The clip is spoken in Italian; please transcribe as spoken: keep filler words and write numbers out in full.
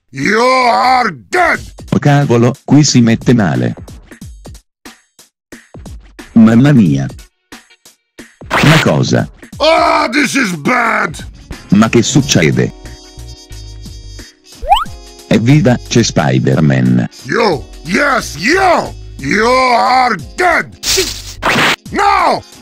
You are dead! Oh cavolo, qui si mette male. Mamma mia. Ma cosa? Oh, this is bad! Ma che succede? Evviva, c'è SpiderMan. You! Yes, you! You are dead! No!